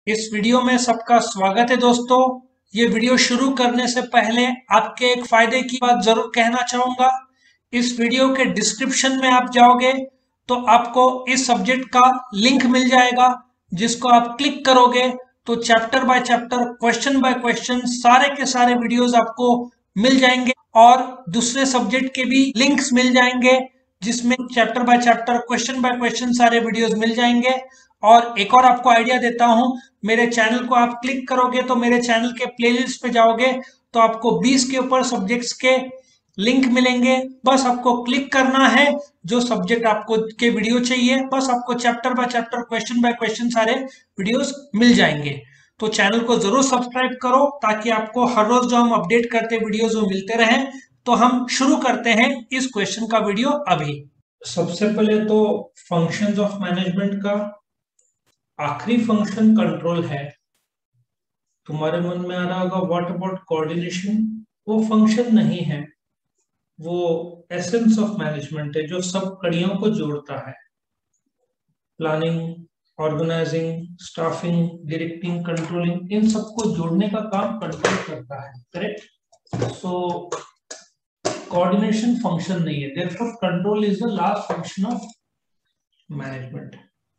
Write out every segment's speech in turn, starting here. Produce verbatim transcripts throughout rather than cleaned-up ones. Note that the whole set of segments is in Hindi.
इस वीडियो में सबका स्वागत है दोस्तों। ये वीडियो शुरू करने से पहले आपके एक फायदे की बात जरूर कहना चाहूंगा। इस वीडियो के डिस्क्रिप्शन में आप जाओगे तो आपको इस सब्जेक्ट का लिंक मिल जाएगा, जिसको आप क्लिक करोगे तो chapter by chapter, question by question सारे के सारे वीडियोस आपको मिल जाएंगे और दूसरे सब्जेक्ट के भी लिंक्स मिल जाएंगे, जिसमें chapter by chapter, question by question सारे वीडियोस मिल जाएंगे। और एक और आपको आइडिया देता हूं, मेरे चैनल को आप क्लिक करोगे तो मेरे चैनल के प्लेलिस्ट पे जाओगे तो आपको बीस के ऊपर सब्जेक्ट्स के लिंक मिलेंगे। बस आपको क्लिक करना है, जो सब्जेक्ट आपको के वीडियो चाहिए, बस आपको chapter by chapter, question by question सारे वीडियोस मिल जाएंगे। तो चैनल को जरूर सब्सक्राइब करो ताकि आपको हर रोज जो हम अपडेट करते वीडियोस वो मिलते रहें। तो हम शुरू करते हैं इस क्वेश्चन का वीडियो अभी। सबसे पहले तो फंक्शंस ऑफ मैनेजमेंट का आखिरी फंक्शन कंट्रोल है। तुम्हारे मन में आ रहा होगा व्हाट अबाउट कोऑर्डिनेशन। वो फंक्शन नहीं है, वो एसेंस ऑफ मैनेजमेंट है, जो सब कड़ियों को जोड़ता है। Planning, organising, staffing, directing, controlling, इन सबको जोड़ने का काम कंट्रोल करता है। करेक्ट। सो कोऑर्डिनेशन फंक्शन नहीं है, therefore control is the last function of management.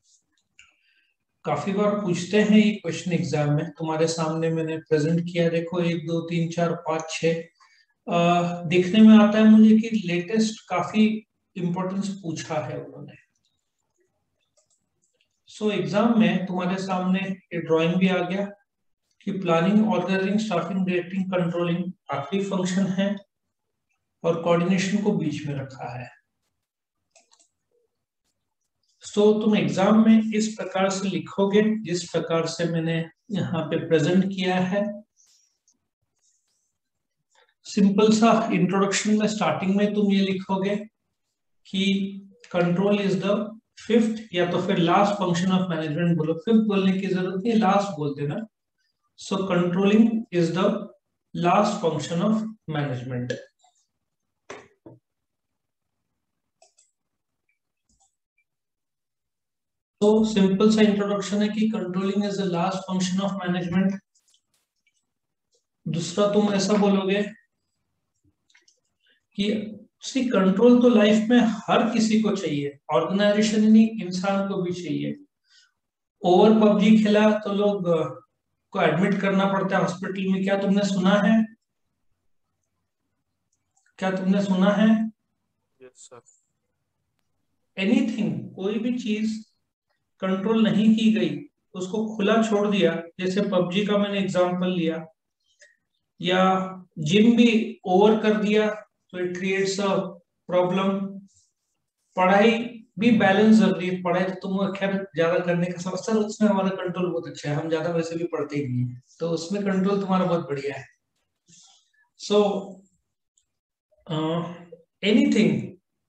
काफी बार पूछते हैं ये क्वेश्चन एग्जाम में, तुम्हारे सामने मैंने प्रेजेंट किया। देखो, एक दो तीन चार पाँच छः देखने में आता है मुझे कि लेटेस्ट काफी इंपॉर्टेंस पूछा है उन्होंने। सो so, एग्जाम में तुम्हारे सामने ये ड्राइंग भी आ गया कि planning, organising, staffing, directing, controlling आखिरी फंक्शन है और कोऑर्डिनेशन को बीच में रखा है। सो so, तुम एग्जाम में इस प्रकार से लिखोगे जिस प्रकार से मैंने यहाँ पे प्रेजेंट किया है। सिंपल सा इंट्रोडक्शन में स्टार्टिंग में तुम ये लिखोगे कि कंट्रोल इज द फिफ्थ या तो फिर लास्ट फंक्शन ऑफ मैनेजमेंट बोलो। फिफ्थ बोलने की जरूरत नहीं, लास्ट बोल देना। So controlling is the last function of management. तो सिंपल सा इंट्रोडक्शन है कि controlling is the last function of management. दूसरा तुम ऐसा बोलोगे कि सी कंट्रोल तो लाइफ में हर किसी को चाहिए, ऑर्गेनाइजेशन ही नहीं, इंसान को भी चाहिए। ओवर पबजी खेला तो लोग को एडमिट करना पड़ता है हॉस्पिटल में। क्या तुमने सुना है? क्या तुमने सुना है? Yes sir. एनीथिंग, कोई भी चीज कंट्रोल नहीं की गई, उसको खुला छोड़ दिया, जैसे पबजी का मैंने एग्जांपल लिया, या जिम भी ओवर कर दिया तो इट क्रिएट्स अ प्रॉब्लम। पढ़ाई भी बैलेंस जरूरी है। पढ़ाई तो तुम खैर ज्यादा करने का समझता है, उसमें हमारा कंट्रोल बहुत अच्छा है, हम ज्यादा वैसे भी पढ़ते ही नहीं है, तो उसमें कंट्रोल तुम्हारा बहुत बढ़िया है। सो एनीथिंग,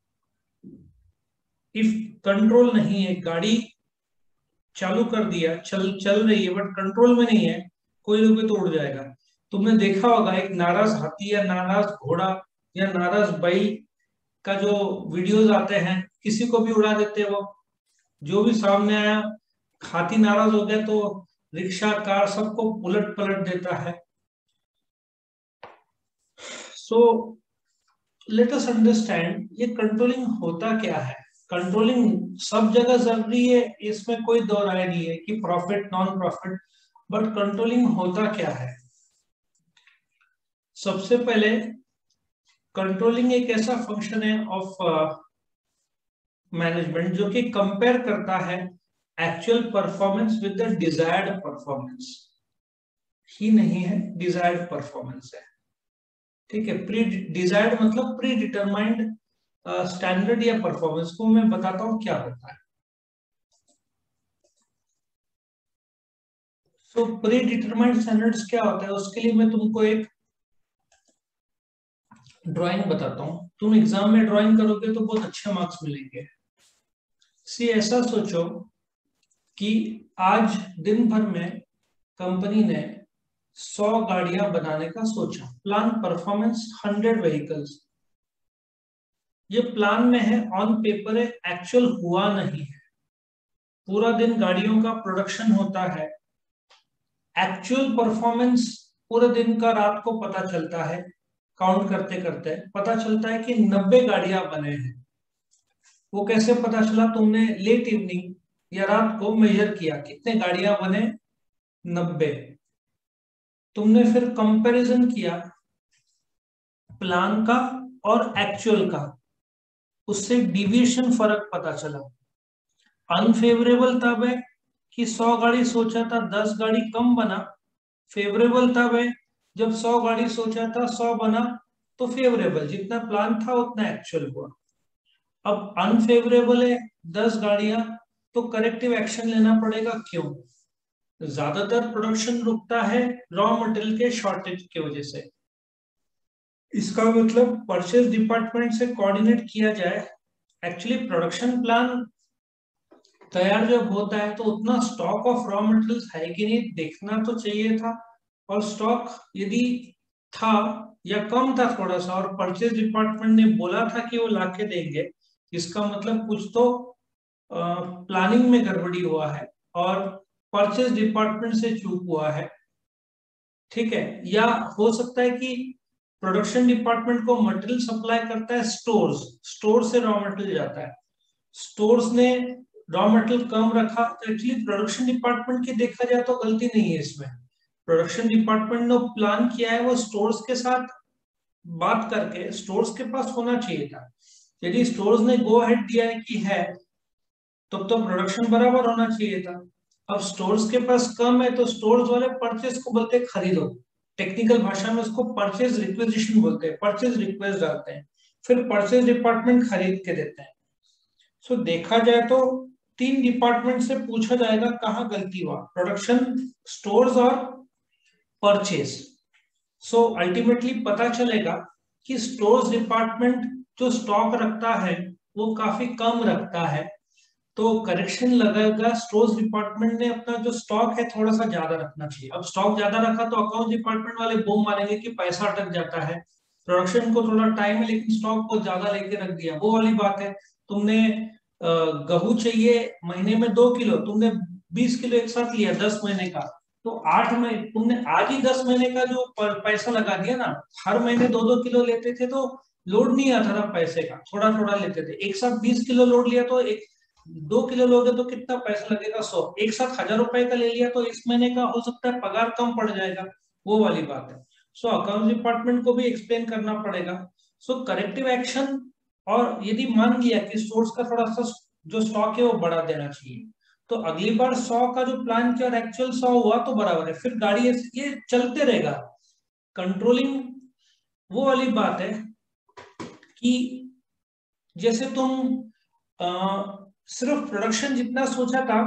इफ कंट्रोल नहीं है, गाड़ी चालू कर दिया, चल चल रही है बट कंट्रोल में नहीं है, कोई ना कोई तो उड़ जाएगा। तुमने देखा होगा एक नाराज हाथी या नाराज घोड़ा या नाराज बैल का जो वीडियोस आते हैं, किसी को भी उड़ा देते हैं वो। जो भी सामने आया, हाथी नाराज हो गया तो रिक्शा, कार सबको उलट पलट देता है। सो लेट अस अंडरस्टैंड ये कंट्रोलिंग होता क्या है। कंट्रोलिंग सब जगह जरूरी है, इसमें कोई दो राय नहीं है कि profit, non profit, but controlling होता क्या है। सबसे पहले कंट्रोलिंग एक ऐसा फंक्शन है ऑफ मैनेजमेंट जो कि कंपेयर करता है actual performance with the desired performance. ही नहीं है, डिजायर्ड परफॉर्मेंस है। ठीक है। प्री डिजायर्ड मतलब प्री डिटरमाइंड स्टैंडर्ड या परफॉर्मेंस को मैं बताता हूं क्या होता है। सो प्री डिटरमाइंड स्टैंडर्ड्स क्या होता है, उसके लिए मैं तुमको एक ड्राइंग बताता हूं। तुम एग्जाम में ड्राइंग करोगे तो बहुत अच्छे मार्क्स मिलेंगे। सी ऐसा सोचो कि आज दिन भर में कंपनी ने सौ गाड़ियां बनाने का सोचा, प्लान परफॉर्मेंस हंड्रेड व्हीकल्स। ये प्लान में है, ऑन पेपर है, एक्चुअल हुआ नहीं है। पूरा दिन गाड़ियों का प्रोडक्शन होता है, एक्चुअल परफॉर्मेंस पूरे दिन का रात को पता चलता है, काउंट करते करते पता चलता है कि नब्बे गाड़ियां बने हैं। वो कैसे पता चला? तुमने लेट इवनिंग या रात को मेजर किया, कितने गाड़ियां बने? नब्बे। तुमने फिर कंपैरिजन किया प्लान का और एक्चुअल का, उससे डिविएशन फर्क पता चला। अनफेवरेबल तब है कि सौ गाड़ी सोचा था दस गाड़ी कम बना, फेवरेबल तब है जब सौ गाड़ी सोचा था सौ बना, तो फेवरेबल जितना प्लान था उतना एक्चुअल हुआ। अब अनफेवरेबल है दस गाड़ियां, तो करेक्टिव एक्शन लेना पड़ेगा। क्यों? ज्यादातर प्रोडक्शन रुकता है रॉ मटेरियल के शॉर्टेज की वजह से। इसका मतलब परचेज डिपार्टमेंट से कोऑर्डिनेट किया जाए। एक्चुअली प्रोडक्शन प्लान तैयार जब होता है तो उतना स्टॉक ऑफ रॉ मटेरियल्स है कि नहीं देखना तो चाहिए था, और स्टॉक यदि था या कम था थोड़ा सा और परचेज डिपार्टमेंट ने बोला था कि वो लाके देंगे, इसका मतलब कुछ तो प्लानिंग में गड़बड़ी हुआ है और परचेज डिपार्टमेंट से चूक हुआ है। ठीक है, या हो सकता है कि प्रोडक्शन डिपार्टमेंट को मटेरियल सप्लाई करता है स्टोर्स, स्टोर से रॉ मटेरियल जाता है, स्टोर्स ने रॉ मटेरियल कम रखा, तो एक्चुअली प्रोडक्शन डिपार्टमेंट की देखा जाए तो गलती नहीं है इसमें। प्रोडक्शन डिपार्टमेंट ने प्लान किया है वो स्टोर्स के साथ बात करके, स्टोर्स के पास होना चाहिए था। यदि स्टोर्स ने गो अहेड दिया है कि है, तब तो प्रोडक्शन बराबर होना चाहिए था। अब स्टोर्स के पास कम है तो स्टोर्स वाले परचेज को बोलते हैं खरीदो, टेक्निकल भाषा में उसको परचेज रिक्वेजिशन बोलते हैं, परचेज रिक्वेस्ट डालते हैं, फिर परचेज डिपार्टमेंट खरीद के देते हैं। सो so, देखा जाए तो तीन डिपार्टमेंट से पूछा जाएगा कहाँ गलती हुआ, प्रोडक्शन, स्टोर्स और परचेज। सो अल्टीमेटली पता चलेगा कि स्टोर्स डिपार्टमेंट जो स्टॉक रखता है वो काफी कम रखता है, तो करेक्शन लगेगा स्टोर्स डिपार्टमेंट ने अपना जो स्टॉक है थोड़ा सा ज्यादा रखना चाहिए। अब स्टॉक ज्यादा रखा तो अकाउंट डिपार्टमेंट वाले बूम मारेंगे कि पैसा अटक जाता है, प्रोडक्शन को थोड़ा टाइम है लेकिन स्टॉक को ज्यादा लेके रख दिया, वो वाली बात है। तुमने गेहूं चाहिए महीने में दो किलो, तुमने बीस किलो एक साथ लिया दस महीने का, तो आठ महीने तुमने आज ही दस महीने का जो पैसा लगा दिया ना। हर महीने दो दो किलो लेते थे तो लोड नहीं आता था पैसे का, थोड़ा थोड़ा लेते थे। एक साथ बीस किलो लोड लिया तो एक दो किलो लोगे तो कितना पैसा लगेगा? सौ। एक साथ हजार रुपए का ले लिया तो इस महीने का हो सकता है पगार कम पड़ जाएगा, वो वाली बात है। सो अकाउंट डिपार्टमेंट को भी एक्सप्लेन करना पड़ेगा। सो करेक्टिव एक्शन, और यदि मान लिया कि स्टोर्स का थोड़ा सा जो स्टॉक है वो बढ़ा देना चाहिए, तो अगली बार सौ का जो प्लान किया और एक्चुअल सौ हुआ तो बराबर है, फिर गाड़ी ये चलते रहेगा। कंट्रोलिंग वो वाली बात है कि जैसे तुम आ, सिर्फ प्रोडक्शन जितना सोचा था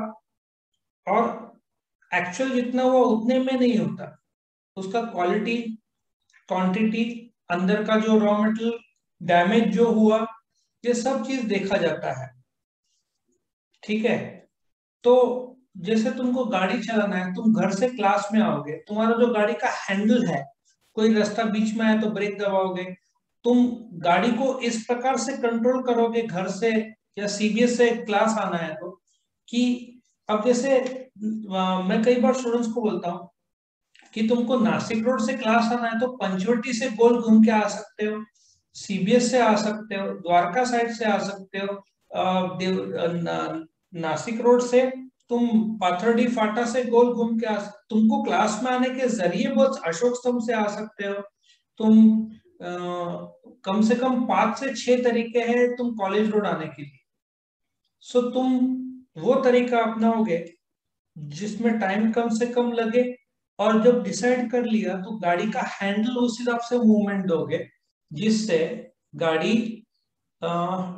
और एक्चुअल जितना हुआ उतने में नहीं होता, उसका क्वालिटी, क्वांटिटी, अंदर का जो रॉ मटेरियल डैमेज जो हुआ, ये सब चीज देखा जाता है। ठीक है, तो जैसे तुमको गाड़ी चलाना है, तुम घर से क्लास में आओगे, तुम्हारा जो गाड़ी का हैंडल है, कोई रास्ता बीच में आया तो ब्रेक दबाओगे, तुम गाड़ी को इस प्रकार से कंट्रोल करोगे घर से या सीबीएस से क्लास आना है तो, कि अब जैसे आ, मैं कई बार स्टूडेंट्स को बोलता हूँ कि तुमको नासिक रोड से क्लास आना है तो पंचवटी से गोल घूम के आ सकते हो, सीबीएस से आ सकते हो, द्वारका साइड से आ सकते हो, आ, देव, ना, नासिक रोड से तुम पाथरडी फाटा से गोल घूम के आ सकते, तुमको क्लास में आने के जरिए बहुत अशोक स्तंभ से आ सकते हो तुम। आ, कम से कम पांच से छह तरीके हैं तुम कॉलेज रोड आने के लिए। सो तुम वो तरीका अपनाओगे जिसमें टाइम कम से कम लगे, और जब डिसाइड कर लिया तो गाड़ी का हैंडल उस हिसाब से मूवमेंट दोगे जिससे गाड़ी आ,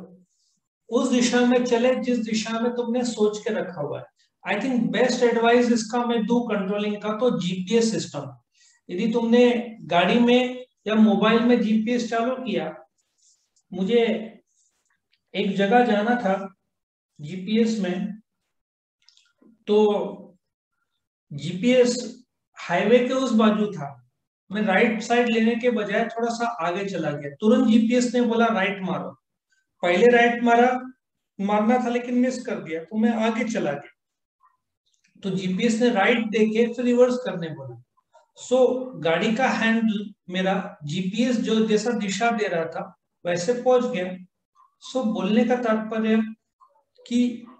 उस दिशा में चले जिस दिशा में तुमने सोच के रखा हुआ है। आई थिंक बेस्ट एडवाइस इसका मैं दूं कंट्रोलिंग का तो जीपीएस सिस्टम। यदि तुमने गाड़ी में या मोबाइल में जीपीएस चालू किया, मुझे एक जगह जाना था जीपीएस में, तो जीपीएस हाईवे के उस बाजू था, मैं राइट साइड लेने के बजाय थोड़ा सा आगे चला गया, तुरंत जीपीएस ने बोला राइट मारो। पहले राइट मारा, मारना था लेकिन मिस कर दिया, तो मैं आगे चला गया। तो जीपीएस ने राइट देके फिर रिवर्स करने बोला। सो so, गाड़ी का हैंडल मेरा जीपीएस जो जैसा दिशा दे रहा था वैसे पहुंच गया। सो so, बोलने का तात्पर्य कि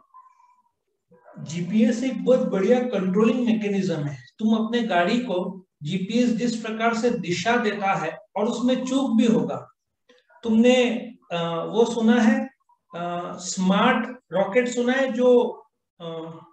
जीपीएस एक बहुत बढ़िया कंट्रोलिंग मैकेनिज्म है। तुम अपने गाड़ी को जीपीएस जिस प्रकार से दिशा देता है और उसमें चूक भी होगा। तुमने आ, वो सुना है आ, स्मार्ट रॉकेट सुना है जो आ,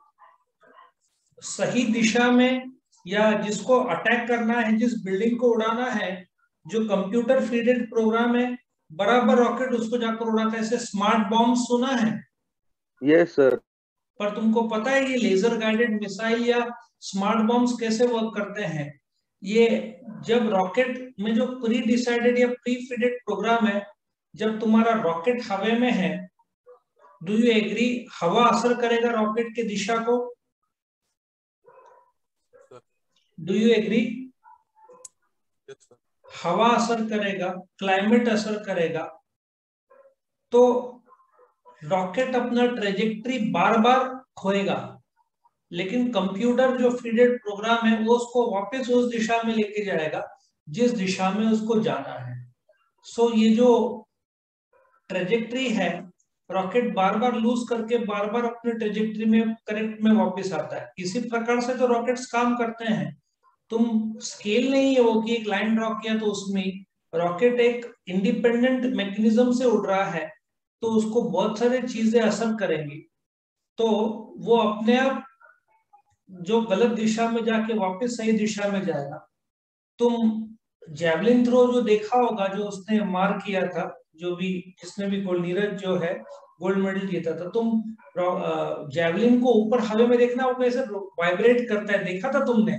सही दिशा में या जिसको अटैक करना है, जिस बिल्डिंग को उड़ाना है, जो कंप्यूटर फीडेड प्रोग्राम है, बराबर रॉकेट उसको जाकर उड़ाता है। ऐसे स्मार्ट बॉम्ब सुना है? Yes sir. पर तुमको पता है ये लेजर गाइडेड मिसाइल या स्मार्ट बॉम्ब्स कैसे वर्क करते हैं? ये जब रॉकेट में जो प्री डिसाइडेड या प्री फीडेड प्रोग्राम है, जब तुम्हारा रॉकेट हवा में है, डू यू एग्री हवा असर करेगा रॉकेट की दिशा को? Do you agree? हवा असर करेगा, क्लाइमेट असर करेगा, तो रॉकेट अपना ट्रेजेक्ट्री बार बार खोएगा, लेकिन कंप्यूटर जो फीडेड प्रोग्राम है वो उसको वापस उस दिशा में लेके जाएगा जिस दिशा में उसको जाना है। सो so, ये जो ट्रेजेक्ट्री है, रॉकेट बार बार लूज करके बार बार अपने ट्रेजेक्ट्री में करेक्ट में वापस आता है। इसी प्रकार से तो रॉकेट्स काम करते हैं। तुम स्केल नहीं है वो कि एक लाइन ड्रॉ किया तो उसमें रॉकेट एक इंडिपेंडेंट मैकेनिज्म से उड़ रहा है, तो उसको बहुत सारी चीजें असर करेंगी, तो वो अपने आप जो गलत दिशा में जाके वापस सही दिशा में जाएगा। तुम जैवलिन थ्रो जो देखा होगा, जो उसने मार किया था, जो भी जिसने भी गोल्ड, नीरज जो है गोल्ड मेडल जीता था, तुम जैवलिन को ऊपर हवा में देखना वो कैसे वाइब्रेट करता है, देखा था तुमने?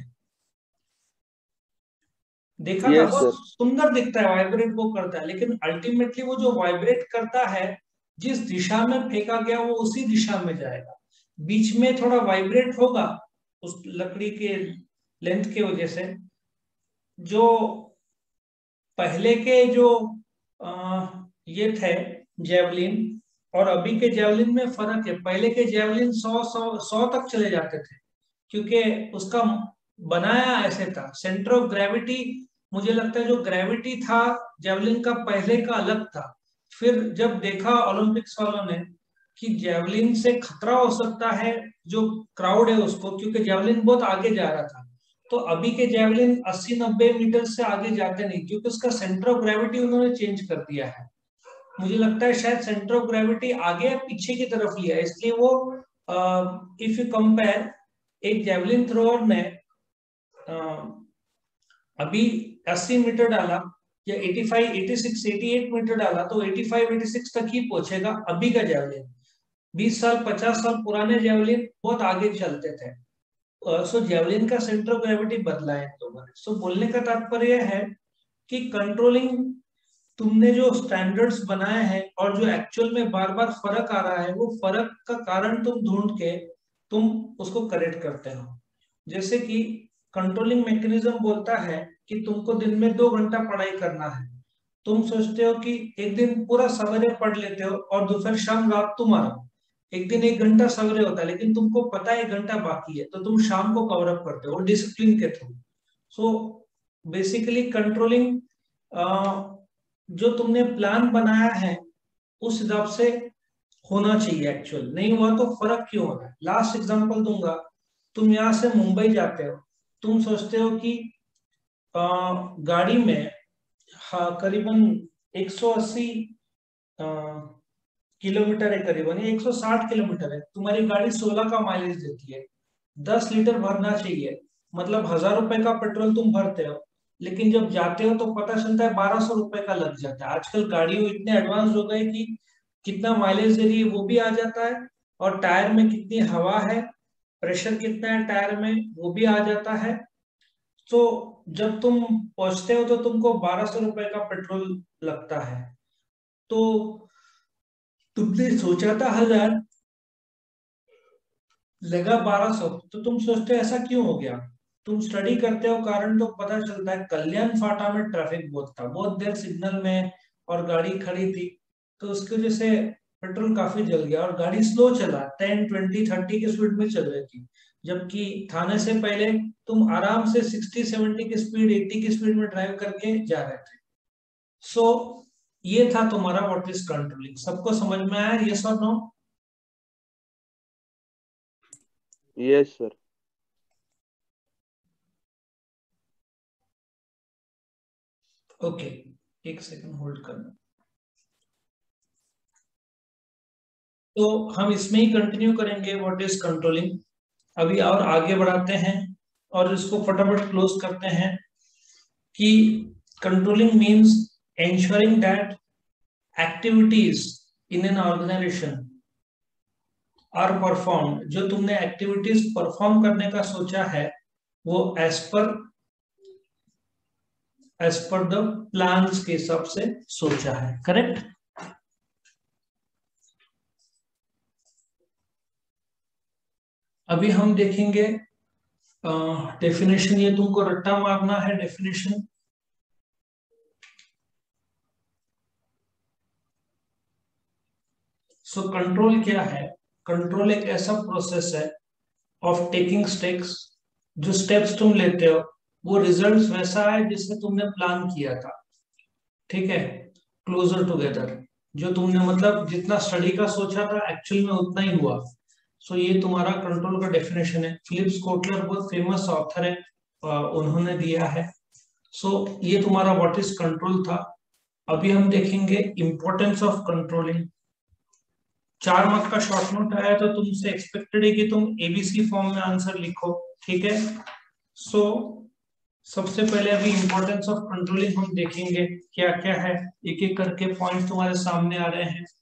देखा था? yes, बहुत सुंदर दिखता है, वाइब्रेट वो करता है, लेकिन अल्टीमेटली वो जो वाइब्रेट करता है जिस दिशा में फेंका गया वो उसी दिशा में जाएगा। बीच में थोड़ा वाइब्रेट होगा उस लकड़ी के लेंथ की वजह से। जो पहले के जो आ, ये थे जेवलिन और अभी के जेवलिन में फर्क है। पहले के जेवलिन सौ सौ सौ तक चले जाते थे क्योंकि उसका बनाया ऐसे था, सेंटर ऑफ ग्रेविटी, मुझे लगता है जो ग्रेविटी था जेवलिन का पहले का अलग था। फिर जब देखा ओलंपिक्स वालों ने कि जेवलिन से खतरा हो सकता है जो क्राउड है उसको, क्योंकि जेवलिन बहुत आगे जा रहा था, तो अभी के जेवलिन अस्सी नब्बे मीटर से आगे जाते नहीं, क्योंकि उसका सेंटर ऑफ ग्रेविटी उन्होंने चेंज कर दिया है। मुझे लगता है शायद सेंटर ऑफ ग्रेविटी आगे या पीछे की तरफ लिया है, इसलिए वो इफ यू कंपेयर, एक जेवलिन थ्रोअर ने uh, अभी अस्सी मीटर डाला या पचासी, छियासी, अठासी मीटर डाला तो पचासी, छियासी तक ही पहुंचेगा अभी का जेवलिन। बीस साल पचास साल पुराने जेवलिन बहुत आगे चलते थे। सो uh, जेवलिन का सेंटर ऑफ ग्रेविटी बदला है तो सो so, बोलने का तात्पर्य है कि कंट्रोलिंग, तुमने जो स्टैंडर्ड्स बनाए हैं और जो एक्चुअल में बार बार फर्क आ रहा है, वो फर्क का कारण तुम ढूंढ के तुम उसको करेक्ट करते हो। जैसे कि कंट्रोलिंग मैकेनिज्म बोलता है कि तुमको दिन में दो घंटा पढ़ाई करना है, तुम सोचते हो कि एक दिन पूरा सवेरे पढ़ लेते हो और दोपहर शाम रात तुम्हारा, एक दिन एक घंटा सवेरे होता है, लेकिन तुमको पता है एक घंटा बाकी है, तो तुम शाम को कवर अप करते हो डिसिप्लिन के थ्रू। सो बेसिकली कंट्रोलिंग, जो तुमने प्लान बनाया है उस हिसाब से होना चाहिए, एक्चुअल नहीं हुआ तो फर्क क्यों हो रहा है। लास्ट एग्जांपल दूंगा, तुम यहाँ से मुंबई जाते हो, तुम सोचते हो कि आ, गाड़ी में हाँ करीबन एक सौ अस्सी किलोमीटर है, करीबन एक सौ साठ किलोमीटर है, तुम्हारी गाड़ी सोलह का माइलेज देती है, दस लीटर भरना चाहिए, मतलब हजार रुपए का पेट्रोल तुम भरते हो, लेकिन जब जाते हो तो पता चलता है बारह सौ रुपए का लग जाता है। आजकल गाड़ियों इतने एडवांस हो गए कि कितना माइलेज दे रही है वो भी आ जाता है, और टायर में कितनी हवा है, प्रेशर कितना है टायर में वो भी आ जाता है। तो जब तुम पहुंचते हो तो तुमको बारह सौ रुपए का पेट्रोल लगता है, तो तुमने सोचा था हजार, लगा बारह सौ, तो तुम सोचते हो ऐसा क्यों हो गया। तुम स्टडी करते हो कारण, तो पता चलता है कल्याण फाटा में ट्रैफिक बहुत था, बहुत देर सिग्नल में और गाड़ी खड़ी थी, तो उसकी वजह से पेट्रोल काफी जल गया और गाड़ी स्लो चला, टेन ट्वेंटी थर्टी की स्पीड में चल रही थी। जबकि थाने से पहले तुम आराम से सिक्सटी सेवेंटी की स्पीड, एट्टी की स्पीड में ड्राइव करके जा रहे थे। सो so, ये था तुम्हारा व्हाट इज कंट्रोलिंग। सबको समझ में आया? Yes or no? Yes sir. Okay, एक सेकंड होल्ड करना। तो हम इसमें ही कंटिन्यू करेंगे व्हाट इज कंट्रोलिंग। अभी और आगे बढ़ाते हैं और इसको फटाफट क्लोज करते हैं कि controlling means ensuring that activities in an organization are performed, जो तुमने एक्टिविटीज परफॉर्म करने का सोचा है वो as per as per the plans के हिसाब से सोचा है। करेक्ट? अभी हम देखेंगे डेफिनेशन। ये तुमको रट्टा मारना है डेफिनेशन। सो कंट्रोल क्या है? कंट्रोल एक ऐसा प्रोसेस है ऑफ टेकिंग स्टेप्स, जो स्टेप्स तुम लेते हो वो रिजल्ट्स वैसा है जिससे तुमने प्लान किया था। ठीक है? क्लोजर टुगेदर, जो तुमने मतलब जितना स्टडी का सोचा था एक्चुअल में उतना ही हुआ। सो so, ये तुम्हारा कंट्रोल का डेफिनेशन है। फिलिप्स कोटलर बहुत फेमस ऑथर है, उन्होंने दिया है। सो so, ये तुम्हारा व्हाट इज कंट्रोल था। अभी हम देखेंगे इंपॉर्टेंस ऑफ कंट्रोलिंग। चार मार्क का शॉर्ट नोट आया तो तुमसे एक्सपेक्टेड है कि तुम एबीसी फॉर्म में आंसर लिखो। ठीक है? सो so, सबसे पहले अभी इंपॉर्टेंस ऑफ कंट्रोलिंग हम देखेंगे क्या क्या है। एक एक करके पॉइंट तुम्हारे सामने आ रहे हैं।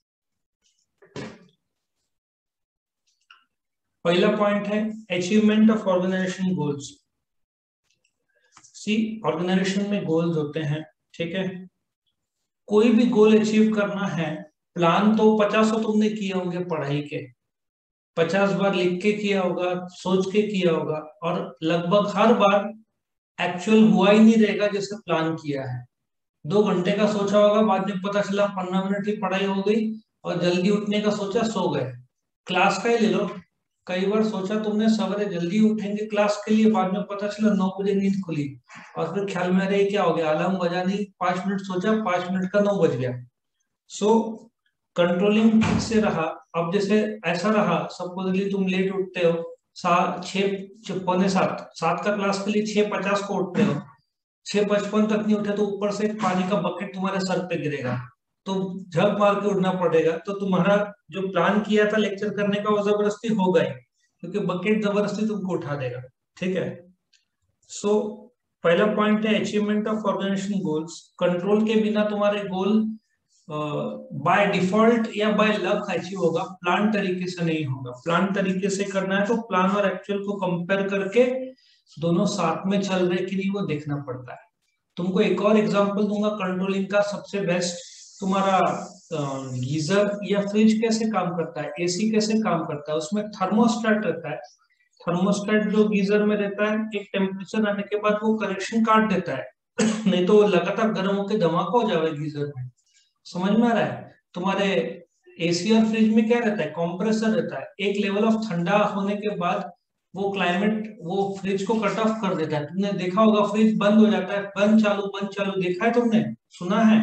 पहला पॉइंट है achievement of organisation goals. See, organisation में गोल्स होते हैं। ठीक है? कोई भी गोल अचीव करना है, प्लान तो पचासों तुमने किए होंगे पढ़ाई के, पचास बार लिख के किया होगा, सोच के किया होगा, और लगभग हर बार एक्चुअल हुआ ही नहीं रहेगा जैसे प्लान किया है। दो घंटे का सोचा होगा, बाद में पता चला पंद्रह मिनट की पढ़ाई हो गई, और जल्दी उठने का सोचा, सो गए। क्लास का ही ले लो, कई बार सोचा तुमने सवेरे जल्दी उठेंगे क्लास के लिए, बाद में पता चला नौ बजे नींद खुली, और फिर ख्याल में रहे क्या हो गया, अलार्म बजा नहीं, पांच मिनट सोचा, पांच मिनट का नौ बज गया। सो कंट्रोलिंग ठीक से रहा। अब जैसे ऐसा रहा, सपोजली तुम लेट उठते हो, सात छह पौने सात सात का क्लास के लिए छह पचास को उठते हो, छह पचपन तक नहीं उठे तो ऊपर से पानी का बकेट तुम्हारे सर पे गिरेगा, तो झक मार के उठना पड़ेगा। तो तुम्हारा जो प्लान किया था लेक्चर करने का वो जबरदस्ती होगा ही, क्योंकि बकेट जबरदस्ती तुमको उठा देगा। ठीक है? सो so, पहला पॉइंट है achievement of organisation goals. Control के बिना तुम्हारे गोल बाय डिफॉल्ट या बाय लक अचीव होगा, प्लान तरीके से नहीं होगा। प्लान तरीके से करना है तो प्लान और एक्चुअल को कंपेयर करके दोनों साथ में चल रहे कि नहीं वो देखना पड़ता है। तुमको एक और एग्जांपल दूंगा कंट्रोलिंग का, सबसे बेस्ट। तुम्हारा गीजर या फ्रिज कैसे काम करता है, एसी कैसे काम करता है, उसमें थर्मोस्टेट रहता है। थर्मोस्टेट जो गीजर में रहता है, एक टेम्परेचर आने के बाद वो करेक्शन काट देता है नहीं तो लगातार गर्म होकर धमाका हो जाएगा गीजर में। समझ में आ रहा है? तुम्हारे एसी और फ्रिज में क्या रहता है, कंप्रेसर रहता है। एक लेवल ऑफ ठंडा होने के बाद वो क्लाइमेट वो फ्रिज को कट ऑफ कर देता है। तुमने देखा होगा फ्रिज बंद हो जाता है, बंद चालू बंद चालू, देखा है तुमने, सुना है?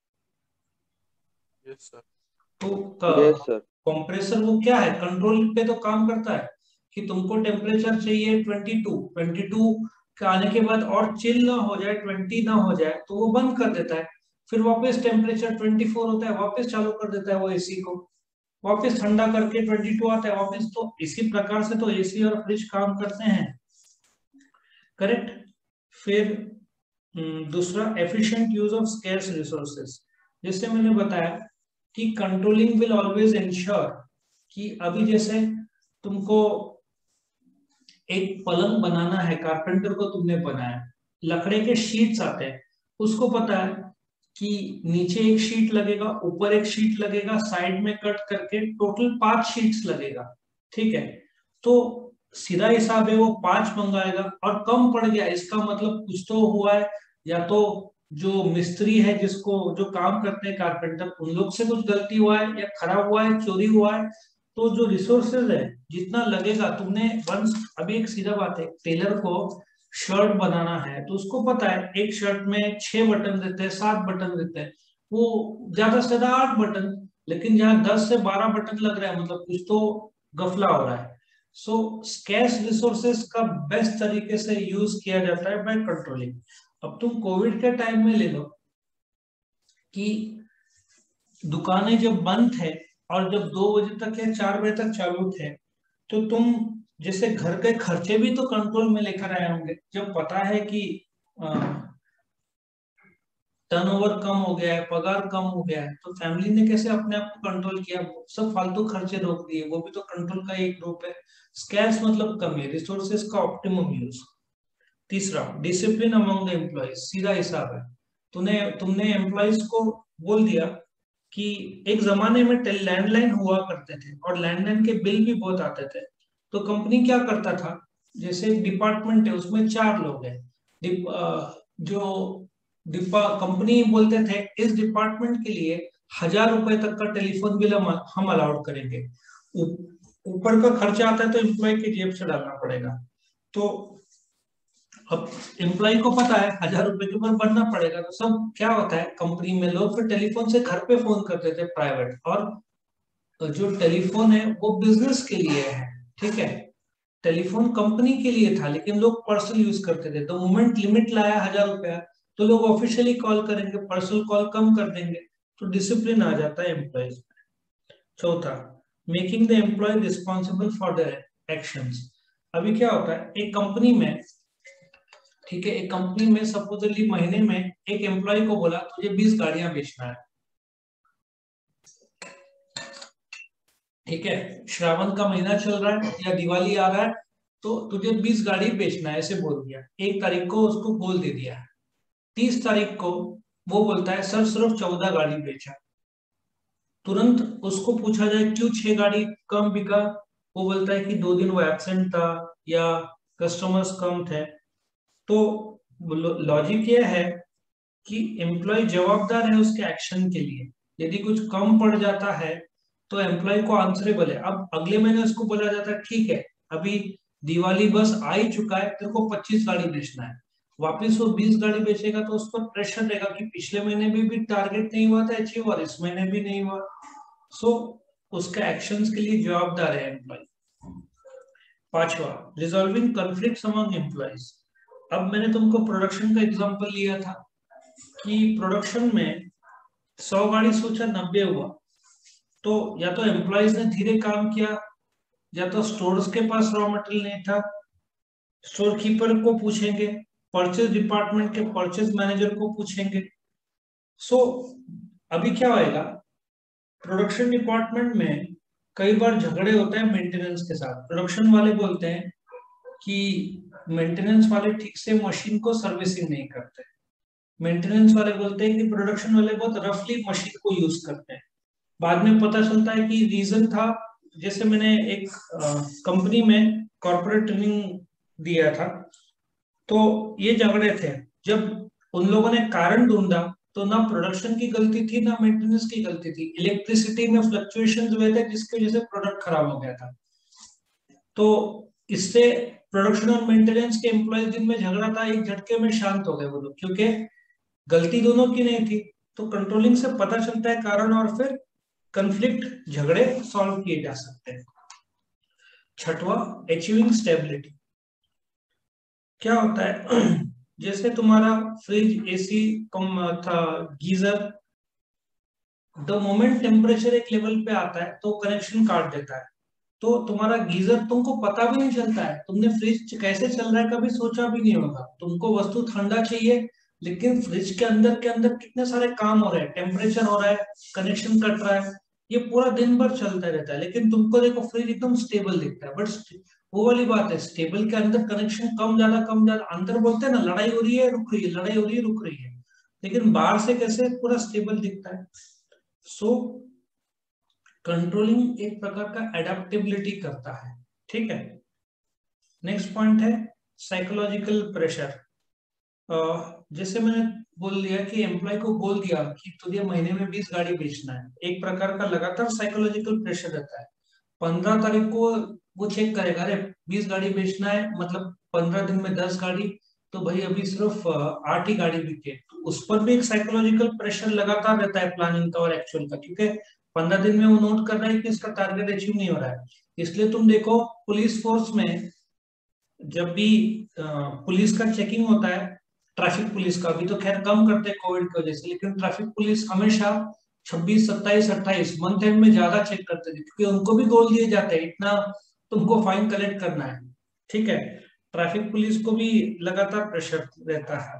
Yes sir. तो यस सर। कंप्रेसर वो क्या है, कंट्रोल पे तो काम करता है कि तुमको टेम्परेचर चाहिए ट्वेंटी टू, ट्वेंटी टू के आने के बाद और चिल ना हो जाए, ट्वेंटी ना हो जाए, तो वो बंद कर देता है। फिर वापस टेम्परेचर ट्वेंटी फोर होता है, वापस चालू कर देता है वो एसी को, वापस ठंडा करके ट्वेंटी टू आता है वापस। तो इसी प्रकार से तो एसी और फ्रिज काम करते हैं। करेक्ट? फिर दूसरा efficient use of scarce resources. जैसे मैंने बताया कि कंट्रोलिंग विल ऑलवेज इंश्योर कि अभी जैसे तुमको एक पलंग बनाना है, कारपेंटर को तुमने बनाया, लकड़े के शीट्स आते हैं, उसको पता है कि नीचे एक शीट लगेगा, ऊपर एक शीट लगेगा, साइड में कट करके टोटल पांच शीट्स लगेगा। ठीक है? तो सीधा हिसाब है वो पांच मंगाएगा, और कम पड़ गया इसका मतलब कुछ तो हुआ है, या तो जो मिस्त्री है जिसको जो काम करते हैं कारपेंटर, उन लोग से कुछ गलती हुआ है, या खराब हुआ है, चोरी हुआ है, तो जो रिसोर्सेज है जितना लगेगा तुमने वंस, अभी एक सीधा बात है, टेलर को शर्ट बनाना है तो उसको पता है एक शर्ट में छह बटन रहते हैं, सात बटन रहते हैं, वो ज्यादा से ज्यादा आठ बटन, लेकिन जहाँ दस से बारह बटन लग रहा है मतलब कुछ तो गफला हो रहा है। सो स्कैर्स रिसोर्सेस का बेस्ट तरीके से यूज किया जाता है बाय कंट्रोलिंग। अब तुम कोविड के टाइम में ले लो कि दुकानें जब बंद थे और जब दो बजे तक या चार बजे तक चालू थे, तो तुम जैसे घर के खर्चे भी तो कंट्रोल में लेकर आए होंगे। जब पता है कि टर्नओवर कम हो गया है, पगार कम हो गया है, तो फैमिली ने कैसे अपने आप को कंट्रोल किया, सब फालतू खर्चे रोक दिए, वो भी तो कंट्रोल का एक रूप है। स्कैर्स मतलब कमी, रिसोर्सेज का ऑप्टिमम यूज। तीसरा, डिसिप्लिन अमंग द एम्प्लॉयज, सीधा हिसाब है। तूने तुमने एम्प्लॉयज को बोल दिया कि एक जमाने में लैंडलाइन हुआ करते थे और लैंडलाइन के बिल भी बहुत आते थे, तो कंपनी क्या करता था, जैसे एक डिपार्टमेंट है उसमें चार लोग हैं, डिप, अ, जो डिपा कंपनी बोलते थे इस डिपार्टमेंट के लिए हजार रुपए तक का टेलीफोन बिल हम हम अलाउड करेंगे। ऊ- ऊपर का खर्चा आता है तो एम्प्लॉय की जेब से डालना पड़ेगा। तो अब एम्प्लॉय को पता है हजार रुपए के ऊपर भरना पड़ेगा, तो सब क्या होता है, कंपनी में लोग फिर टेलीफोन से घर पे फोन करते थे प्राइवेट, और जो टेलीफोन है वो बिजनेस के लिए है, ठीक है, टेलीफोन कंपनी के लिए था लेकिन लोग पर्सनल यूज करते थे। तो मोमेंट लिमिट लाया हजार रुपया, तो लोग ऑफिशियली कॉल करेंगे, पर्सनल कॉल कम कर देंगे, तो डिसिप्लिन आ जाता है एम्प्लॉयज। चौथा, making the employee responsible for their actions. अभी क्या होता है एक कंपनी में, ठीक है, एक कंपनी में सपोजली महीने में एक एम्प्लॉय को बोला तुझे बीस गाड़ियां बेचना है, ठीक है, श्रावण का महीना चल रहा है या दिवाली आ रहा है, तो तुझे बीस गाड़ी बेचना है, ऐसे बोल दिया, एक तारीख को उसको बोल दे दिया। तीस तारीख को वो बोलता है सर सिर्फ चौदह गाड़ी बेचा। तुरंत उसको पूछा जाए क्यों छह गाड़ी कम बिका, वो बोलता है कि दो दिन वो एब्सेंट था या कस्टमर्स कम थे। तो लॉजिक ये है कि एम्प्लॉय जवाबदार है उसके एक्शन के लिए। यदि कुछ कम पड़ जाता है तो एम्प्लॉय को आंसरेबल है। अब अगले महीने उसको बोला जाता है ठीक है अभी दिवाली बस आ ही चुका है, तेरे को पच्चीस गाड़ी बेचना है, वापिस वो बीस गाड़ी बेचेगा तो उस पर प्रेशर रहेगा कि पिछले महीने भी, भी टारगेट नहीं हुआ था अचीव और इस महीने भी नहीं हुआ। सो उसके एक्शंस के लिए जवाबदार है एम्प्लॉय। पांचवा, रिजॉल्विंग कॉन्फ्लिक्ट्स अमंग एम्प्लॉयज। अब मैंने तुमको प्रोडक्शन का एग्जांपल लिया था कि प्रोडक्शन में सौ गाड़ी सोचा नब्बे हुआ, तो या तो एम्प्लॉयज ने धीरे काम किया, या तो स्टोर्स के पास रॉ मटेरियल नहीं था, स्टोर कीपर को पूछेंगे, परचेज डिपार्टमेंट के परचेज मैनेजर को पूछेंगे। सो अभी क्या होएगा, प्रोडक्शन डिपार्टमेंट में कई बार झगड़े होते हैं मेंटेनेंस के साथ। प्रोडक्शन वाले बोलते हैं कि मेंटेनेंस वाले ठीक से मशीन को सर्विसिंग नहीं करते, मेंटेनेंस वाले बोलते हैं कि प्रोडक्शन वाले बहुत रफली मशीन को यूज करते हैं। बाद में पता चलता है कि रीजन था, जैसे मैंने एक कंपनी में कॉर्पोरेट ट्रेनिंग दिया था, तो ये झगड़े थे। जब उन लोगों ने कारण ढूंढा तो ना प्रोडक्शन की गलती थी ना मेंटेनेंस की गलती थी, इलेक्ट्रिसिटी में फ्लक्चुएशन हुए थे जिसकी वजह से प्रोडक्ट खराब हो गया था। तो इससे प्रोडक्शन और मेंटेनेंस के एम्प्लॉय दिन में झगड़ा था, एक झटके में शांत हो गए वो लोग, क्योंकि गलती दोनों की नहीं थी। तो कंट्रोलिंग से पता चलता है कारण और फिर कंफ्लिक्ट झगड़े सॉल्व किए जा सकते हैं। छठवा, अचीविंग स्टेबिलिटी। क्या होता है जैसे तुम्हारा फ्रिज, एसी कम था, गीजर, द मोमेंट टेम्परेचर एक लेवल पे आता है तो कनेक्शन काट देता है, तो तुम्हारा गीजर तुमको पता भी नहीं चलता है, तुमने फ्रिज कैसे चल रहा है कभी सोचा भी नहीं होगा, तुमको वस्तु ठंडा चाहिए, लेकिन फ्रिज के अंदर के अंदर कितने सारे काम हो रहे हैं, टेम्परेचर हो रहा है, कनेक्शन कट रहा है, ये पूरा दिन भर चलता रहता है, लेकिन तुमको देखो फ्रिज एकदम स्टेबल दिखता है। बट वो वाली बात है, स्टेबल के अंदर कनेक्शन कम ज्यादा कम ज्यादा, अंदर बोलते हैं ना लड़ाई हो रही है रुक रही है, लड़ाई हो रही है रुक रही है, लेकिन बाहर से कैसे पूरा स्टेबल दिखता है। सो कंट्रोलिंग एक प्रकार का एडेप्टेबिलिटी करता है, ठीक है। नेक्स्ट पॉइंट है साइकोलॉजिकल प्रेशर। जैसे मैंने बोल दिया कि एम्प्लॉय को बोल दिया कि तुझे महीने में बीस गाड़ी बेचना है, एक प्रकार का लगातार साइकोलॉजिकल प्रेशर रहता है। पंद्रह तारीख को वो चेक करेगा, अरे बीस गाड़ी बेचना है, मतलब पंद्रह दिन में दस गाड़ी, तो भाई अभी सिर्फ अ, आठ ही गाड़ी बिके, तो उस पर भी एक साइकोलॉजिकल प्रेशर लगातार रहता है प्लानिंग का और एक्चुअल का, क्योंकि पंद्रह दिन में वो नोट कर रहा है कि इसका टारगेट अचीव नहीं हो रहा है। इसलिए तुम देखो पुलिस फोर्स में जब भी अ, पुलिस का चेकिंग होता है, ट्रैफिक पुलिस का, अभी तो खैर कम करते हैं कोविड की वजह से, लेकिन ट्रैफिक पुलिस हमेशा छब्बीस सत्ताईस अट्ठाईस मंथ एंड में ज्यादा चेक करते थे, क्योंकि उनको भी गोल दिए जाते हैं, इतना तुमको फाइन कलेक्ट करना है। ठीक है, ट्रैफिक पुलिस को भी लगातार प्रेशर रहता है,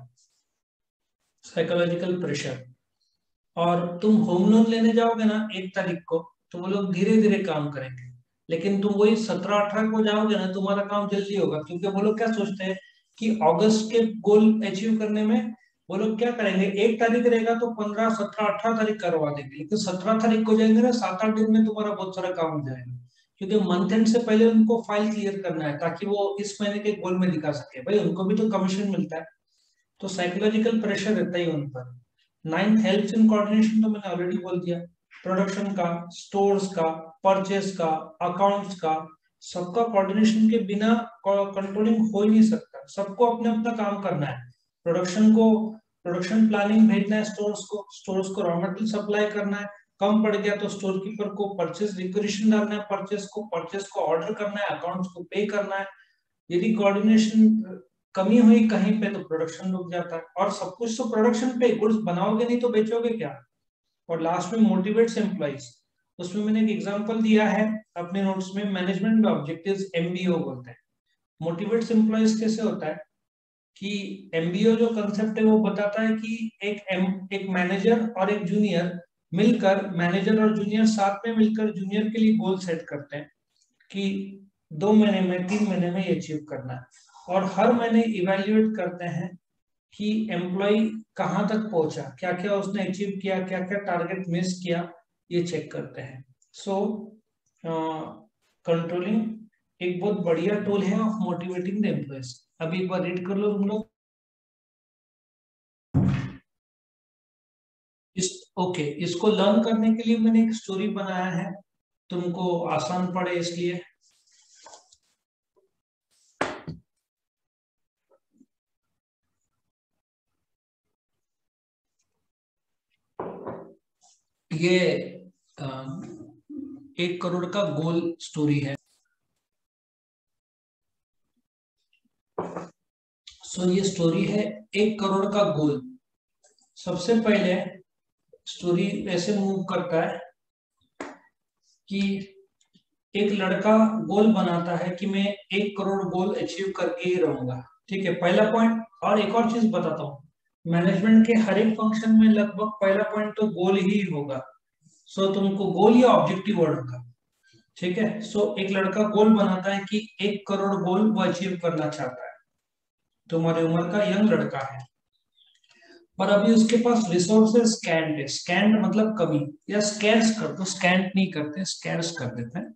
साइकोलॉजिकल प्रेशर। और तुम होम लोन लेने जाओगे ना एक तारीख को, तो वो लोग धीरे धीरे काम करेंगे, लेकिन तुम वही सत्रह अठारह को जाओगे ना, तुम्हारा काम जल्दी होगा, क्योंकि वो लोग क्या सोचते हैं कि अगस्त के गोल अचीव करने में वो लोग क्या करेंगे, एक तारीख रहेगा तो पंद्रह सत्रह अठारह तारीख करवा देंगे, लेकिन सत्रह तारीख को जाएंगे ना, सात आठ दिन में तुम्हारा बहुत सारा काम हो जाएगा, क्योंकि मंथ एंड से पहले उनको फाइल क्लियर करना है, ताकि वो इस महीने के गोल में दिखा सके, भाई उनको भी तो कमीशन मिलता है। तो साइकोलॉजिकल प्रेशर रहता ही उन पर। नाइन्थ हेल्प्स इन कोऑर्डिनेशन, तो मैंने ऑलरेडी बोल दिया, प्रोडक्शन का, स्टोर्स का, परचेस का, अकाउंट्स का, सबका कोऑर्डिनेशन के बिना कंट्रोलिंग हो ही नहीं सकता, सबको अपने अपना काम करना है। प्रोडक्शन को प्रोडक्शन प्लानिंग भेजना है स्टोर्स को, स्टोर्स को रॉ मटेरियल सप्लाई करना है, कम पड़ गया तो स्टोर कीपर को परचेस रिक्वेजिशन डालना है, परचेस को परचेस को ऑर्डर करना है, अकाउंट्स को पे करना है। यदि कोऑर्डिनेशन कमी हुई कहीं पे तो प्रोडक्शन रुक जाता है, और सब कुछ तो प्रोडक्शन पे, गुड्स बनाओगे नहीं तो बेचोगे क्या। और लास्ट में मोटिवेट्स एम्प्लॉइज, उसमें मैंने एक एग्जांपल दिया है अपने नोट्स में, मैनेजमेंट ऑब्जेक्टिव्स एमबीओ बोलते हैं। मोटिवेट्स एम्प्लॉइज कैसे होता है कि एमबीओ जो कंसेप्ट है वो बताता है कि एक एम, एक मैनेजर और एक जूनियर मिलकर, मैनेजर और जूनियर साथ में मिलकर जूनियर के लिए गोल सेट करते हैं कि दो महीने में तीन महीने में ये अचीव करना है, और हर महीने इवेल्युएट करते हैं कि एम्प्लॉय कहाँ तक पहुंचा, क्या क्या उसने अचीव किया, क्या क्या टारगेट मिस किया, ये चेक करते हैं। सो कंट्रोलिंग एक बहुत बढ़िया टूल है ऑफ मोटिवेटिंग द एम्प्लॉयज। अभी एक बार रीड कर लो तुम लोग इस। ओके, इसको लर्न करने के लिए मैंने एक स्टोरी बनाया है, तुमको आसान पड़े इसलिए। ये अ, एक करोड़ का गोल स्टोरी है। सो ये स्टोरी है एक करोड़ का गोल। सबसे पहले स्टोरी ऐसे मूव करता है कि एक लड़का गोल बनाता है कि मैं एक करोड़ गोल अचीव करके ही रहूंगा। ठीक है, पहला पॉइंट। और एक और चीज बताता हूँ, मैनेजमेंट के हर एक फंक्शन में लगभग पहला पॉइंट तो गोल ही होगा। सो तुमको गोल या ऑब्जेक्टिव वर्ड होगा। ठीक है, सो एक लड़का गोल बनाता है कि एक करोड़ गोल वो अचीव करना चाहता है, तुम्हारी उम्र का यंग लड़का है, पर अभी उसके पास रिसोर्सेज स्कैंड है। स्कैंड मतलब कमी, या स्कैर्स कर दो, स्कैंड नहीं करते, स्कैर्स कर देते हैं।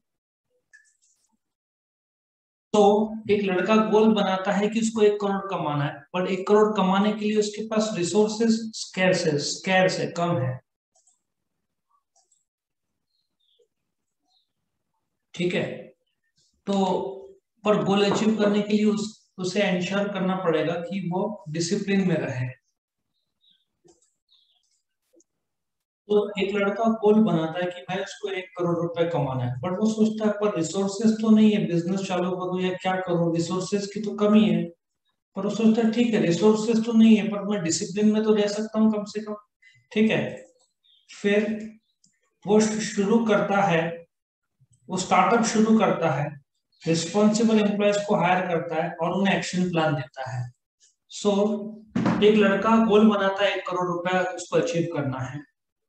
तो एक लड़का गोल बनाता है कि उसको एक करोड़ कमाना है, पर एक करोड़ कमाने के लिए उसके पास रिसोर्सेज स्कैर्स है, स्कैर्स है, कम है। ठीक है, तो पर गोल अचीव करने के लिए उस उसे एंश्योर करना पड़ेगा कि वो डिसिप्लिन में रहे। तो एक लड़का गोल बनाता है कि भाई उसको एक करोड़ रुपए कमाना है, बट वो सोचता है पर रिसोर्सेज तो नहीं है, बिजनेस चालू करूं या क्या करूं, रिसोर्सेज की तो कमी है। पर वो सोचता है ठीक है रिसोर्सेज तो नहीं है, पर मैं डिसिप्लिन में तो रह सकता हूँ कम से कम। ठीक है, फिर वो शुरू करता है, वो स्टार्टअप शुरू करता है, रिस्पॉन्सिबल एम्प्लॉयज को हायर करता है और उन्हें एक्शन प्लान देता है। सो so, एक लड़का गोल बनाता है एक करोड़ रुपए उसको अचीव करना है,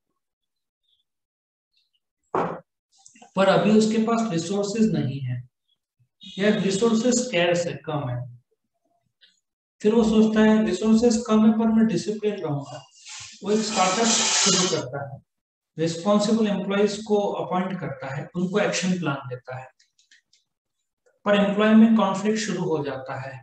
पर अभी उसके पास रिसोर्सेज नहीं है, या रिसोर्सेज स्कैर्स है, कम है। फिर वो सोचता है रिसोर्सेज कम है पर मैं डिसिप्लिन रहूंगा। वो एक स्टार्टअप शुरू करता है, रिस्पॉन्सिबल एम्प्लॉयज को अपॉइंट करता है, उनको एक्शन प्लान देता है, पर एम्प्लॉय में कॉन्फ्लिक्ट शुरू हो जाता है,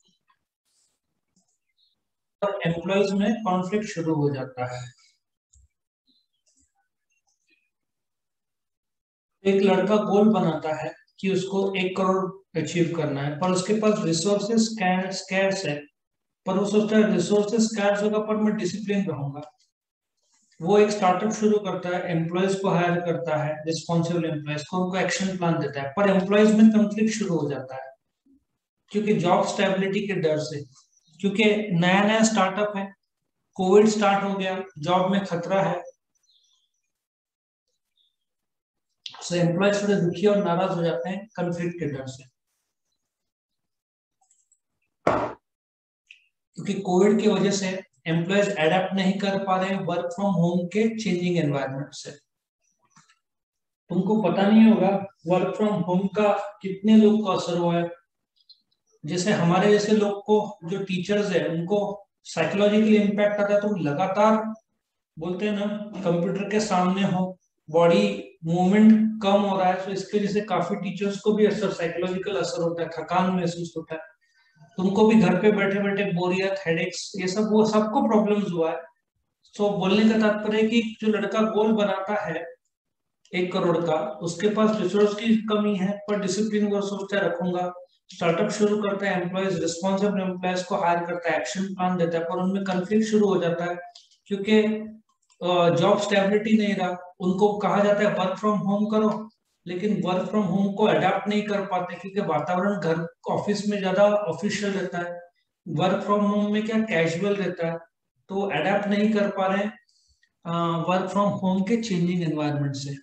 और एम्प्लॉयज में कॉन्फ्लिक्ट शुरू हो जाता है। एक लड़का गोल बनाता है कि उसको एक करोड़ अचीव करना है, पर उसके पास रिसोर्सेस स्कैर्स है। पर वो सोचता है रिसोर्सेस स्कैर्स होगा पर मैं डिसिप्लिन रहूंगा। वो एक स्टार्टअप शुरू करता है, एम्प्लॉयज को हायर करता है, रिस्पॉन्सिबल एम्प्लॉयज को, उनको एक्शन प्लान देता है, पर एम्प्लॉयज में कंफ्लिक्ट शुरू हो जाता है क्योंकि जॉब स्टेबिलिटी के डर से। क्योंकि नया नया स्टार्टअप है, कोविड स्टार्ट हो गया, जॉब में खतरा है, सो एम्प्लॉयज थोड़े दुखी और नाराज हो जाते हैं कंफ्लिक्ट के डर से। क्योंकि कोविड की वजह से एम्प्लॉयज एडेप्ट नहीं कर पा रहे हैं वर्क फ्रॉम होम के चेंजिंग एनवायरनमेंट से। तुमको पता नहीं होगा वर्क फ्रॉम होम का कितने लोग को असर हुआ है। जैसे हमारे जैसे लोग को, जो टीचर्स है, उनको साइकोलॉजिकली इम्पैक्ट आता है। तुम लगातार बोलते हैं ना, कंप्यूटर के सामने हो, बॉडी मूवमेंट कम हो रहा है, तो इसके वजह से काफी टीचर्स को भी असर, साइकोलॉजिकल असर होता है, थकान महसूस होता है। तुमको भी घर पे बैठे बैठे बोरियत, हेडेक्स, ये सब, वो सबको प्रॉब्लम्स हुआ है। तो बोलने का तात्पर्य है कि जो लड़का गोल बनाता है एक करोड़ का, उसके पास रिसोर्स की कमी है, पर डिसिप्लिन वो सोचता है रखूंगा। स्टार्टअप शुरू करता है, एम्प्लॉयज, रिस्पॉन्सिबल एम्प्लॉयज को हायर करता है, एक्शन प्लान देता है, पर उनमें कंफ्लिक्ट शुरू हो जाता है क्योंकि जॉब स्टेबिलिटी नहीं रहा। उनको कहा जाता है वर्क फ्रॉम होम करो, लेकिन वर्क फ्रॉम होम को अडेप्ट नहीं कर पाते क्योंकि वातावरण घर ऑफिस में ज्यादा ऑफिशियल रहता है, वर्क फ्रॉम होम में क्या कैजुअल रहता है। तो अडेप्ट नहीं कर पा रहे हैं वर्क फ्रॉम होम के चेंजिंग एनवायरनमेंट से।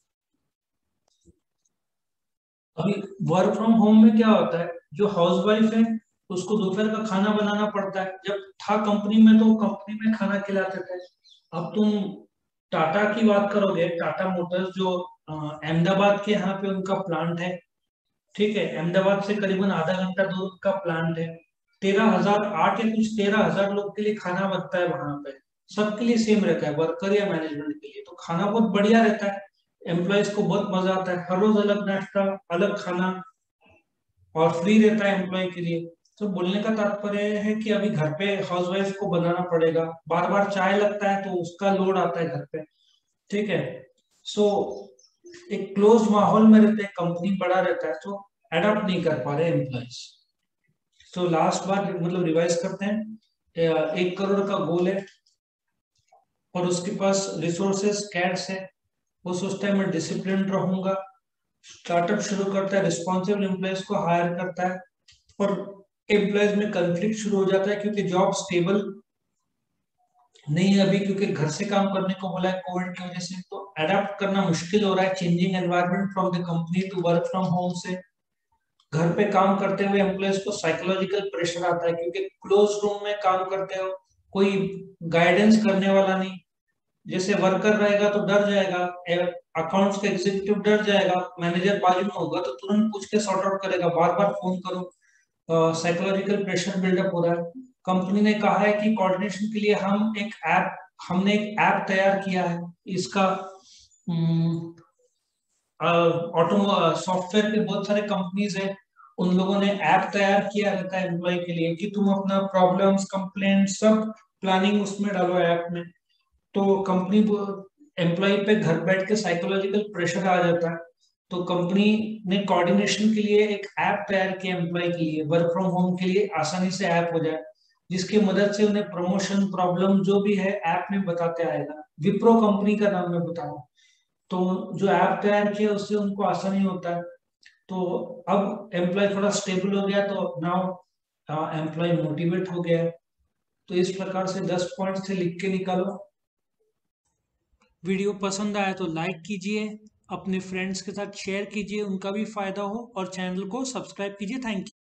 अभी वर्क फ्रॉम होम में क्या होता है, जो हाउस वाइफ है उसको दोपहर का खाना बनाना पड़ता है। जब था कंपनी में तो कंपनी में खाना खिलाते थे। अब तुम टाटा की बात करोगे, टाटा मोटर्स जो अ, अहमदाबाद के यहाँ पे उनका प्लांट है, ठीक है, अहमदाबाद से करीबन आधा घंटा दूर का प्लांट है। तेरह हजार आठ या कुछ तेरह हजार लोग के लिए खाना बनता है वहां पे। सबके लिए सेम रहता है, वर्कर या मैनेजमेंट के लिए तो खाना बहुत बढ़िया रहता है। एम्प्लॉयज को बहुत मजा आता है, हर रोज अलग नाश्ता, अलग खाना, और फ्री रहता है एम्प्लॉय के लिए। तो बोलने का तात्पर्य है कि अभी घर पे हाउसवाइफ को बनाना पड़ेगा, बार बार चाय लगता है तो उसका लोड आता है घर पे, ठीक है। सो एक क्लोज माहौल में रहते हैं, कंपनी बड़ा रहता है, तो अडॉप्ट नहीं कर पा रहे एम्प्लॉयज। तो लास्ट बार मतलब रिवाइज करते हैं, अ, एक करोड़ का गोल है और उसके पास रिसोर्सेस कैश है। वो सोचता है मैं डिसिप्लिन रहूंगा, स्टार्टअप शुरू करता है, रिस्पॉन्सिबल एम्प्लॉयज को हायर करता है, और एम्प्लॉयज में कंफ्लिक्ट शुरू हो जाता है क्योंकि जॉब स्टेबल नहीं है अभी, क्योंकि घर से काम करने को बोला है कोविड की वजह से। तो अडेप्ट करना मुश्किल हो रहा है, changing environment from the company to work from home से। घर पे काम करते हुए एम्प्लॉयज को साइकोलॉजिकल प्रेशर आता है क्योंकि क्लोज रूम में काम करते हो, कोई गाइडेंस करने वाला नहीं। जैसे वर्कर रहेगा तो डर जाएगा, अकाउंट्स का एग्जीक्यूटिव डर जाएगा, मैनेजर बाजू में होगा तो तुरंत पूछ के सॉर्ट आउट करेगा, बार बार फोन करो, साइकोलॉजिकल प्रेशर बिल्डअप हो रहा है। कंपनी ने कहा है कि कोऑर्डिनेशन के लिए हम एक ऐप हमने एक ऐप तैयार किया है। इसका ऑटो सॉफ्टवेयर के बहुत सारे कंपनीज है, उन लोगों ने ऐप तैयार किया रहता है एम्प्लॉय के लिए कि तुम अपना प्रॉब्लम्स, कंप्लेंट, सब प्लानिंग उसमें डालो ऐप में। तो कंपनी एम्प्लॉय पे घर बैठ के साइकोलॉजिकल प्रेशर आ जाता है। तो कंपनी ने कोऑर्डिनेशन के लिए एक ऐप तैयार किया एम्प्लॉय के लिए, वर्क फ्रॉम होम के लिए आसानी से ऐप हो जाए, जिसकी मदद से उन्हें प्रमोशन, प्रॉब्लम जो भी है ऐप में बताते आएगा। विप्रो कंपनी का नाम मैं बताऊं, तो जो ऐप तैयार किया उससे उनको आसानी होता है। तो अब एम्प्लॉय थोड़ा स्टेबल हो गया, तो नाउ एम्प्लॉय मोटिवेट हो गया है। तो इस प्रकार से दस पॉइंट से लिख के निकालो। वीडियो पसंद आया तो लाइक कीजिए, अपने फ्रेंड्स के साथ शेयर कीजिए, उनका भी फायदा हो, और चैनल को सब्सक्राइब कीजिए। Thank you.